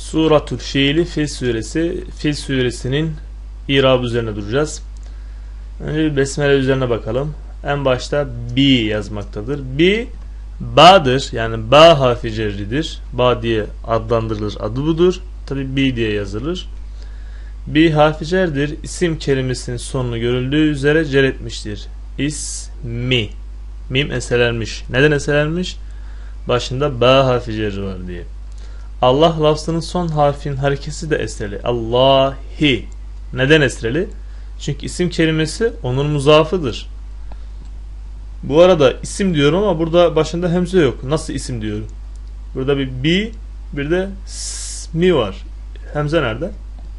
Suratul Fiili Fil suresi. Fil suresinin irabı üzerine duracağız. Önce bir besmele üzerine bakalım. En başta bi yazmaktadır. Bi ba'dır. Yani ba harfi cerridir. Ba diye adlandırılır. Adı budur. Tabi bi diye yazılır. Bi harfi cerdir. İsim kelimesinin sonunu görüldüğü üzere cer etmiştir. İsmi. Mim eselenmiş. Neden eselenmiş? Başında ba harfi cerri var diye. Allah lafzının son harfinin harekesi de esreli. Allahi. Neden esreli? Çünkü isim kelimesi onun muzafıdır. Bu arada isim diyorum ama burada başında hemze yok. Nasıl isim diyorum? Burada bir bi, bir de mi var. Hemze nerede?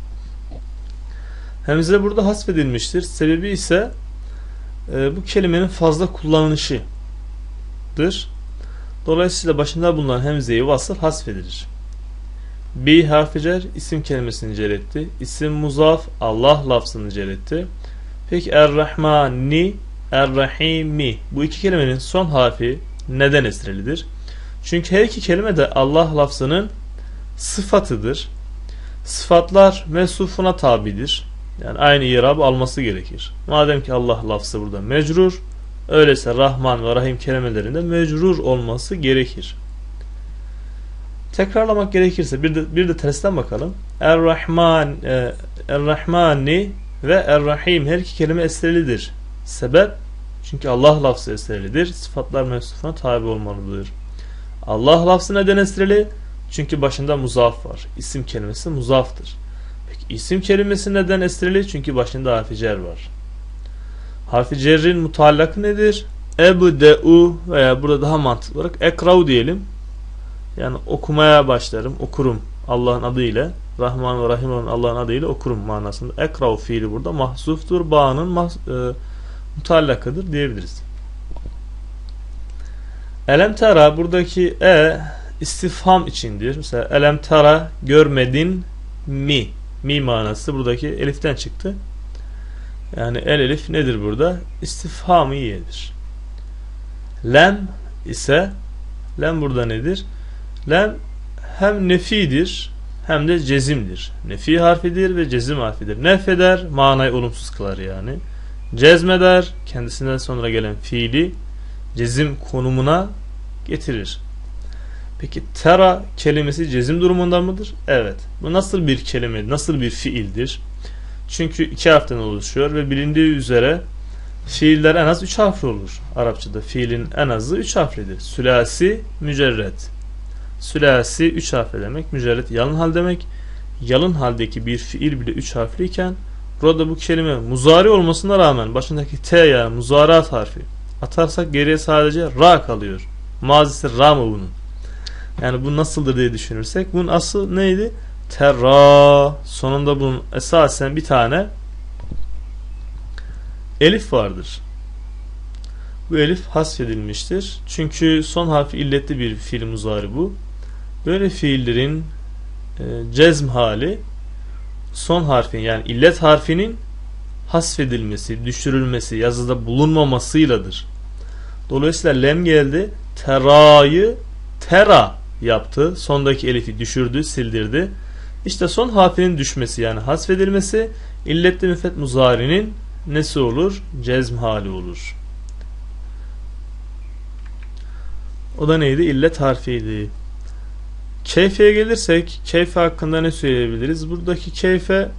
Hemze burada hasfedilmiştir. Sebebi ise bu kelimenin fazla kullanılışıdır. Dolayısıyla başında bulunan hemzeyi vasıl hasfedilir. Bi harfi cer isim kelimesini cer etti. İsim muzaf Allah lafzını cer etti. Peki Er-Rahmani, Er-Rahimi, bu iki kelimenin son harfi neden esrelidir? Çünkü her iki kelime de Allah lafzının sıfatıdır. Sıfatlar mevsufuna tabidir. Yani aynı irabı alması gerekir. Madem ki Allah lafzı burada mecrur, öyleyse Rahman ve Rahim kelimelerinde mecrur olması gerekir. Tekrarlamak gerekirse bir de tersten bakalım. Er-Rahmani ve Er-Rahim her iki kelime esrelidir. Sebep? Çünkü Allah lafzı esrelidir. Sıfatlar mevsufuna tabi olmalıdır. Allah lafzı neden esreli? Çünkü başında muzaf var. İsim kelimesi muzaftır. Peki isim kelimesi neden esreli? Çünkü başında harfi cer var. Harfi cerrin mutallakı nedir? Ebde'u veya burada daha mantıklı olarak ekra'u diyelim. Yani okumaya başlarım, okurum Allah'ın adıyla. Rahman ve Rahim olan Allah'ın adıyla okurum manasında. Ekra'u fiili burada mahzuftur. Ba'nın mutallakıdır diyebiliriz. Elem tera buradaki istifham içindir. Mesela elem tera görmedin mi? Mi manası buradaki eliften çıktı. Yani el elif nedir burada? İstifhamiyedir. Lem ise lem burada nedir? Lem hem nefidir hem de cezimdir. Nefi harfidir ve cezim harfidir. Nefeder, manayı olumsuz kılar yani. Cezmeder, kendisinden sonra gelen fiili cezim konumuna getirir. Peki tera kelimesi cezim durumundan mıdır? Evet. Bu nasıl bir kelime, nasıl bir fiildir? Çünkü iki harften oluşuyor ve bilindiği üzere fiiller en az 3 harfli olur. Arapçada fiilin en azı 3 harflidir. Sülasi, mücerret. Sülasi 3 harfli demek. Mücerret yalın hal demek. Yalın haldeki bir fiil bile 3 harfliyken burada bu kelime muzari olmasına rağmen başındaki T yani muzarat harfi atarsak geriye sadece ra kalıyor. Mazisi ra mı bunun? Yani bu nasıldır diye düşünürsek bunun aslı neydi? Terra. Sonunda bunun esasen bir tane elif vardır. Bu elif hasfedilmiştir. Çünkü son harfi illetli bir fiil muzari bu. Böyle fiillerin cezm hali son harfin yani illet harfinin hasfedilmesi, düşürülmesi, yazıda bulunmamasıyladır. Dolayısıyla lem geldi. Tera'yı tera yaptı. Sondaki elifi düşürdü, sildirdi. İşte son harfinin düşmesi yani hasfedilmesi illetli müfret muzari'nin nesi olur? Cezm hali olur. O da neydi? İllet harfiydi. Keyfeye gelirsek keyfe hakkında ne söyleyebiliriz? Buradaki keyfe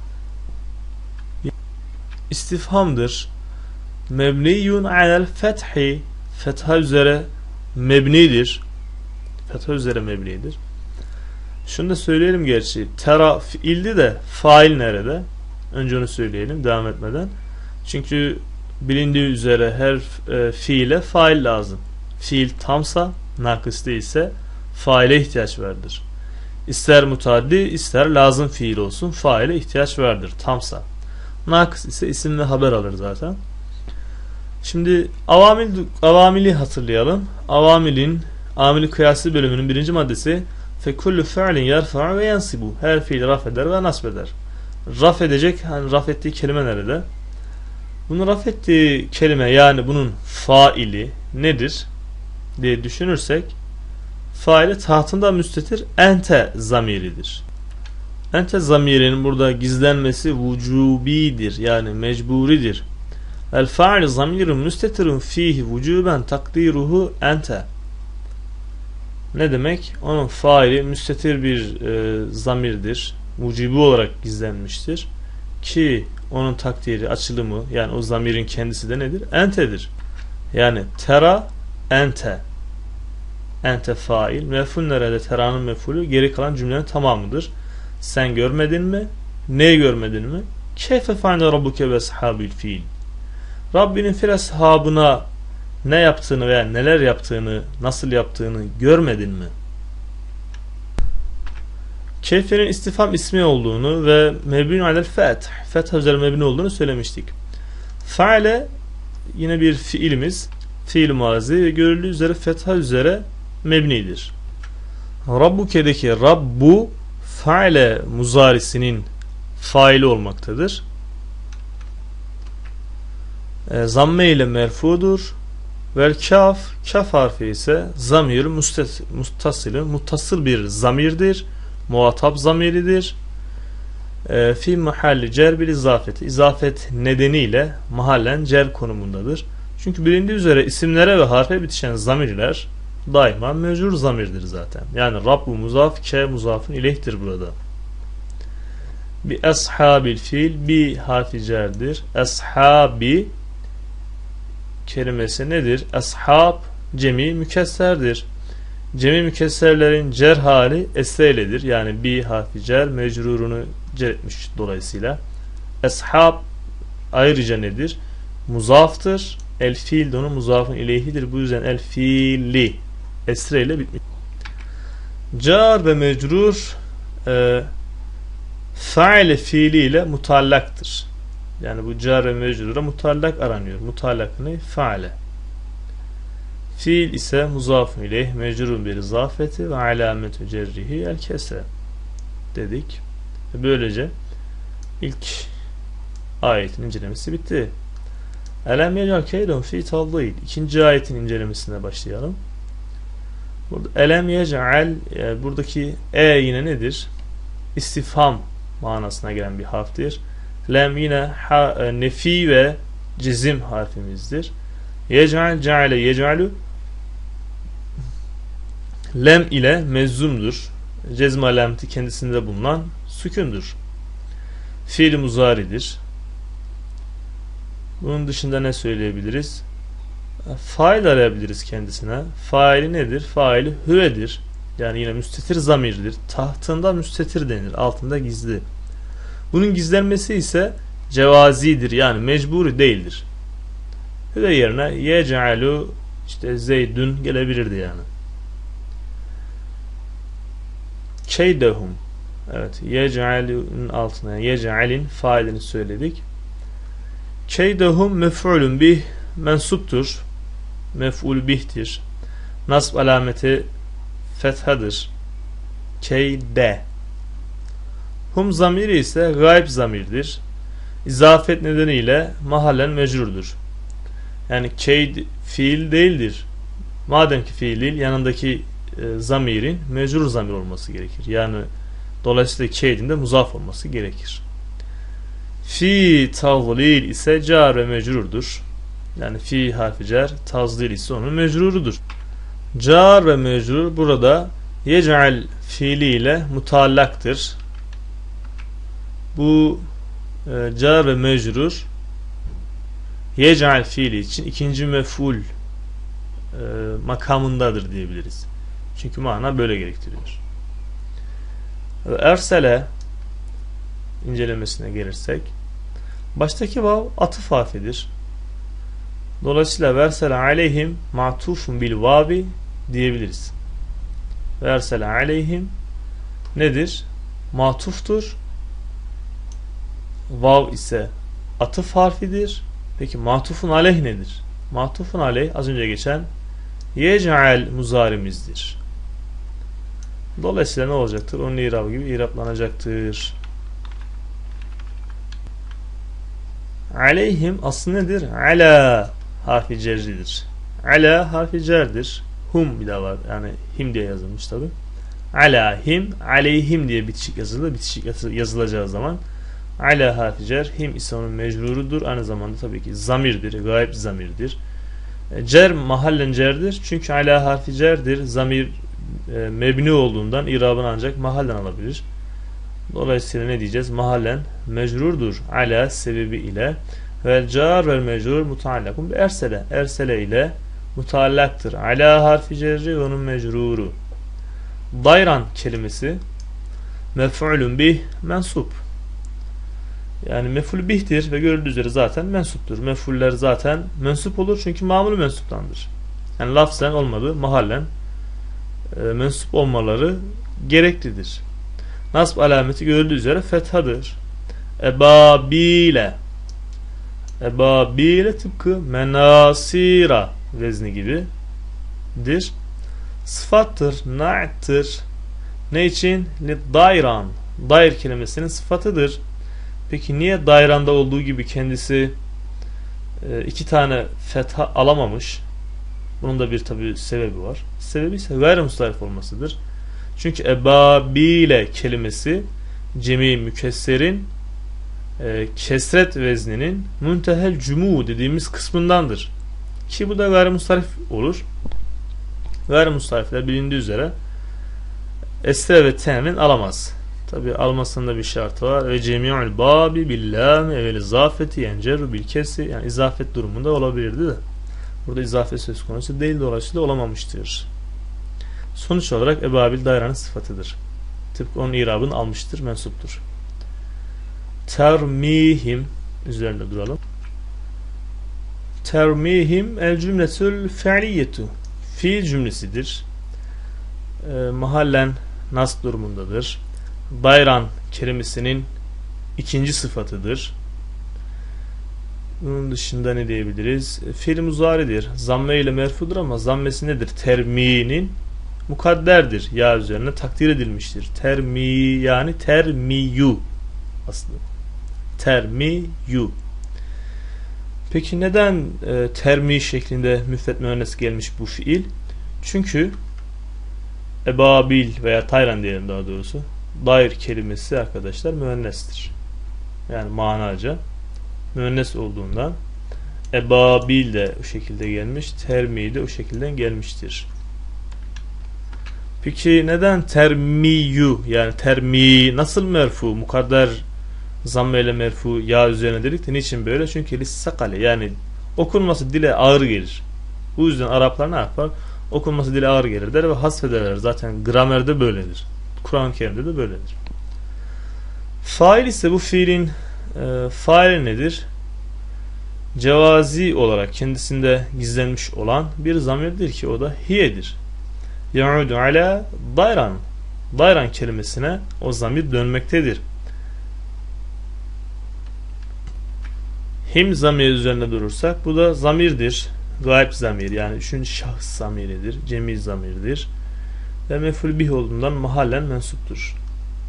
istifhamdır. Mebniyun alel fethi fetha üzere mebnidir. Fetha üzere mebnidir. Şunu da söyleyelim gerçi. Tera fiildi de fail nerede? Önce onu söyleyelim devam etmeden. Çünkü bilindiği üzere her fiile fail lazım. Fiil tamsa, nakıs değilse faile ihtiyaç vardır. İster mutaddi, ister lazım fiil olsun faile ihtiyaç vardır tamsa. Nakıs ise isim ve haber alır zaten. Şimdi avamili hatırlayalım. Amili kıyası bölümünün 1. maddesi fekullu fi'lin yerfa'u ve yansibu. Her fiil raf eder ve nasb eder. Raf edecek, hani raf ettiği kelime nerede? Bunu raf ettiği kelime yani bunun faili nedir diye düşünürsek faili tahtında müstetir ente zamiridir. Ente zamirinin burada gizlenmesi vücubidir, yani mecburidir. El fail zamirun müstetirun fihi vücuben takdiruhu ente. Ne demek? Onun faili müstetir bir zamirdir. Vücubi olarak gizlenmiştir. Ki onun takdiri, açılımı, yani o zamirin kendisi de nedir? Entedir. Yani tera ente. Ente fail. Mef'ul nerede? Tera'nın mef'ulü. Geri kalan cümlenin tamamıdır. Sen görmedin mi? Neyi görmedin mi? Keyfe fa'ne rabbuke ve ashabil fiil. Rabbinin fil ashabına ne yaptığını veya neler yaptığını, nasıl yaptığını görmedin mi? Keyfenin istifham ismi olduğunu ve mebni alel feth, fetha üzere mebni olduğunu söylemiştik. Faale yine bir fiilimiz, fiil mazi ve görüldüğü üzere fetha üzere mebnidir. Rabbuke'deki Rabbu faale muzarisinin faili olmaktadır. Zamme ile merfudur. Vel kaf, kaf harfi ise zamir muttasıl bir zamirdir. Muhatap zamiridir. Fi mahalli cer bil izafeti. İzafet nedeniyle mahallen cer konumundadır. Çünkü bilindiği üzere isimlere ve harfe bitişen zamirler daima mecrur zamirdir zaten. Yani Rabbu muzaf, ke muzafın ileyhtir burada. Bi ashabil fiil, bi harfi cerdir. Ashabi kelimesi nedir? Ashab cemi mükesserdir. Cemi mükesserlerin cer hali esreyledir. Yani bi harfi cer mecrurunu cer etmiş dolayısıyla. Ashab ayrıca nedir? Muzaftır. El fiil de onun muzafın ileyhidir. Bu yüzden el fiili esreyle bitmiş. Car ve mecrur faile fiiliyle mutallaktır. Yani bu car ve mecrura mutallak aranıyor. Mutallak ne? Faale. Fiil ise muzafun ileyh mecrurun bir izafeti ve alametü cerrihi el kesre dedik. Böylece ilk ayetin incelemesi bitti. Elem yecal keydun fi tadlil. İkinci ayetin incelemesine başlayalım. Burada elem yecal, buradaki yine nedir? İstifham manasına gelen bir harftir. Lem yine nefi ve cezim harfimizdir. Yec'al, ce'ale, yec'alu lem ile mezzumdur. Cezm alameti kendisinde bulunan sükündür. Fiil muzaridir. Bunun dışında ne söyleyebiliriz? Fail arayabiliriz kendisine. Faili nedir? Faili hüvedir. Yani yine müstetir zamirdir. Tahtında müstetir denir. Altında gizli. Bunun gizlenmesi ise cevazidir. Yani mecburi değildir. Hüve yerine yec'alu işte zeydün gelebilirdi yani. Keydehum. Evet. Yec'alun altına yani yec'alin failini söyledik. Keydehum mef'ulun bih mensuptur. Mef'ul bihtir. Nasb alameti fethadır. Keyde. Hum zamiri ise gayb zamirdir. İzafet nedeniyle mahallen mecrurdur. Yani keyd fiil değildir. Madem ki fiil değil, yanındaki zamirin mecrur zamir olması gerekir. Yani dolayısıyla keydin de muzaf olması gerekir. Fi tazlil ise car ve mecrurdur. Yani fi harfi cer, tazlil ise onun mecrurudur. Car ve mecrur burada yec'al fiiliyle mutallaktır. Bu car ve mecrur yec'al fiili için ikinci mef'ul makamındadır diyebiliriz. Çünkü mana böyle gerektiriyor. Ersele incelemesine gelirsek baştaki vav atıf harfidir. Dolayısıyla versele aleyhim ma'tufun bil vavi diyebiliriz. Versele aleyhim nedir? Matuftur. Vav ise atıf harfidir. Peki matufun aleyh nedir? Matufun aleyh az önce geçen yec'al muzarimizdir. Dolayısıyla ne olacaktır? Onun irabı gibi iraplanacaktır. Aleyhim aslı nedir? Ala harfi cerridir. Ala harfi cerdir. hum bir de var. Yani him diye yazılmış tabi. Alahim, aleyhim diye bitişik yazılı. Bitişik yazılacağı zaman ala harfi cer, him ise onun mecrurudur. Aynı zamanda tabii ki zamirdir, gayb zamirdir. Cer mahallen cerdir. Çünkü ala harfi cerdir. Zamir mebni olduğundan irabını ancak mahallen alabilir. Dolayısıyla ne diyeceğiz? Mahallen mecrurdur. Ala sebebi ile vel car vel mecrur mutaallakun bi ersele. Ersele ile mutaallaktır. Ala harfi cerri ve onun mecruru. Dayran kelimesi mef'ulun bih mensup. Yani mef'ul bih'tir ve görüldüğü üzere zaten mensuptur. Mef'uller zaten mensup olur çünkü mamul mensuptandır. Yani lafzen olmadığı mahallen mensup olmaları gereklidir. Nasb alameti görüldüğü üzere fethadır. Ebabile. Ebabile tıpkı menasira vezni gibidir. Sıfattır, na'ttir. Ne için? Dayran. Dayr kelimesinin sıfatıdır. Peki niye dayranda olduğu gibi kendisi iki tane fetha alamamış? Bunun da bir tabi sebebi var. Sebebi ise gayrimustarif olmasıdır. Çünkü ebabile kelimesi cemi mükesserin kesret vezninin müntehel cumu dediğimiz kısmındandır. Ki bu da gayrimustarif olur. Gayrimustarifler bilindiği üzere esre ve temin alamaz. Tabi almasında bir şartı var. Ve cemi'ul babi billâmi evel izafeti yenceru bil kesi. Yani izafet durumunda olabilirdi de. Burada izafet söz konusu değil, dolayısıyla olamamıştır. Sonuç olarak ebabil dayranın sıfatıdır. Tıpkı onun irabını almıştır, mensuptur. Termihim üzerinde duralım. Termihim el cümletül fe'liyetu. Fiil cümlesidir. Mahallen nasb durumundadır. Dayran kelimesinin ikinci sıfatıdır. Bunun dışında ne diyebiliriz? Fiil muzaridir. Zamme ile merfudur ama zammesi nedir? Terminin mukadderdir. Ya üzerine takdir edilmiştir. Termi yani termiyu aslında. Termiyu. Peki neden termi şeklinde müfret müennes gelmiş bu fiil? Çünkü ebabil veya tayran diyelim daha doğrusu. Dair kelimesi arkadaşlar müennestir. Yani manaca müennes olduğundan ebabil de o şekilde gelmiş, termi de o şekilde gelmiştir. Peki neden termiyu yani termi nasıl merfu mukadder zamme ile merfu ya üzerine dedik de niçin böyle? Çünkü lissakale yani okunması dile ağır gelir. Bu yüzden Araplar ne yapar? Okunması dile ağır gelir der ve hasfederler. Zaten gramerde böyledir. Kur'an-ı Kerim'de de böyledir. Fail ise bu fiilin faili nedir? Cevazi olarak kendisinde gizlenmiş olan bir zamirdir ki o da hiyedir. Ya'udu ala dayran. Dayran kelimesine o zamir dönmektedir. Him zamiri üzerine durursak bu da zamirdir. Gayb zamir yani üçüncü şahıs zamiridir. Cemi zamirdir. Ve mef'ul bih olduğundan mahallen mensuptur.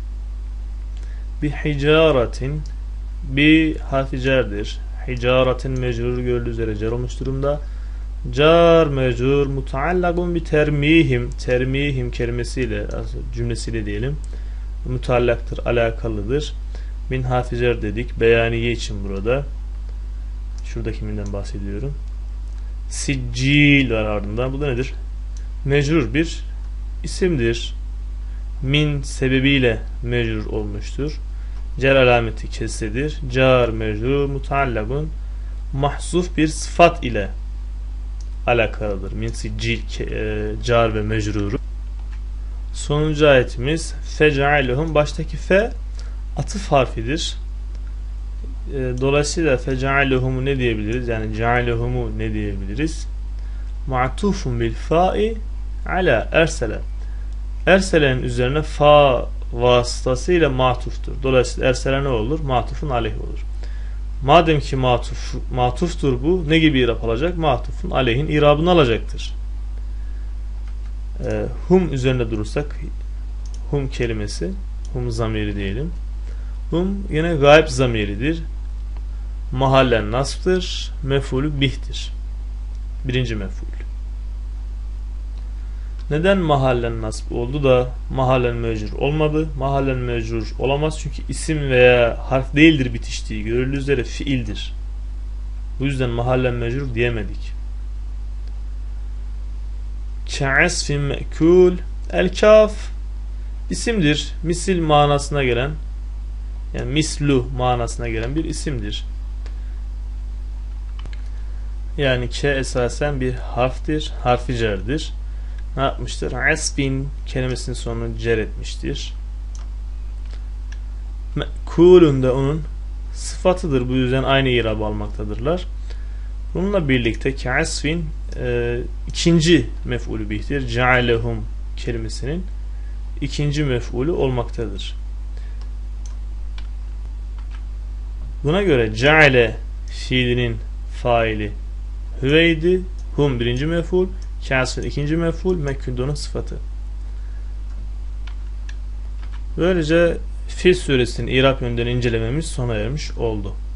Bi hicaretin bi harfi cerdir. Hicaretin mecrur görüldüğü üzere cer olmuş durumda. Car mecrur mutaallagun bi termihim. Termihim kelimesiyle cümlesiyle diyelim. Mutaallaktır, alakalıdır. Min harfi cer dedik. Beyaniye için burada. Şuradaki minden bahsediyorum. Siccil var ardından. Bu da nedir? Mecrur bir isimdir. Min sebebiyle mecrur olmuştur. Cer alameti kesredir. Car mecrur mutaallagun mahzuf bir sıfat ile alakalıdır. Min siccil car ve mecruru. Sonuncu ayetimiz fece'alehum baştaki fe atıf harfidir. Dolayısıyla fece'alehum'u ne diyebiliriz? Yani ce'alehum'u ne diyebiliriz? Ma'tufun bil fa'i ala ersele. Ersele'nin üzerine fa vasıtasıyla matuftur. Dolayısıyla ersele ne olur? Matufun aleyh olur. Madem ki matuftur bu, ne gibi irab alacak? Matufun aleyhin irabını alacaktır. Hum üzerinde durursak, hum kelimesi, hum zamiri diyelim. Hum yine gayb zamiridir. Mahallen nasb'tır. Mef'ulü bih'tir. Birinci mef'ul. Neden mahallen nasb oldu da mahallen mecrur olmadı? Mahallen mecrur olamaz çünkü isim veya harf değildir bitiştiği. Görüldüğü üzere fiildir. Bu yüzden mahallen mecrur diyemedik. Ka'asfin me'kul. El kaf isimdir. Misil manasına gelen, yani mislu manasına gelen bir isimdir. Yani ke esasen bir harftir. Harfi cerdir. Ne yapmıştır? Asbin kelimesinin sonunu cer etmiştir. Me'kulun da onun sıfatıdır. Bu yüzden aynı irab almaktadırlar. Bununla birlikte ka'asfin ikinci mef'ulü bihtir. Cealehum kelimesinin ikinci mef'ulü olmaktadır. Buna göre ceale fiilinin faili hüveydi. Hum birinci mef'ul. Kâsfin ikinci mef'ul. Mekkûn'un sıfatı. Böylece Fil suresinin İrab yönünden incelememiz sona ermiş oldu.